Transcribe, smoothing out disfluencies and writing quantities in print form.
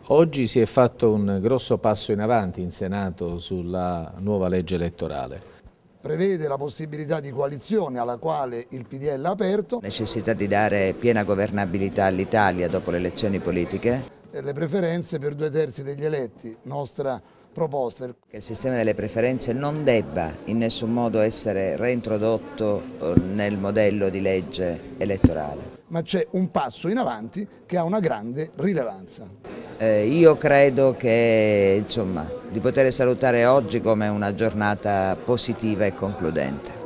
Oggi si è fatto un grosso passo in avanti in Senato sulla nuova legge elettorale. Prevede la possibilità di coalizione alla quale il PDL ha aperto. Necessità di dare piena governabilità all'Italia dopo le elezioni politiche. Le preferenze per 2/3 degli eletti, nostra proposta. Che il sistema delle preferenze non debba in nessun modo essere reintrodotto nel modello di legge elettorale. Ma c'è un passo in avanti che ha una grande rilevanza. Io credo che di poter salutare oggi come una giornata positiva e concludente.